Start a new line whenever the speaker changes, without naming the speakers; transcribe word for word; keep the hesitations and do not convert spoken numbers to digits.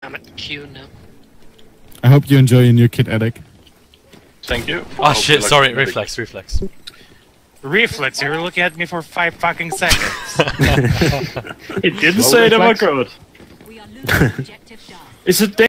I'm at the queue now.
I hope you enjoy your new kit, Attic.
Thank you.
Oh shit, sorry, reflex, reflex.
Reflex, you were looking at me for five fucking seconds.
It didn't say they were good. Is it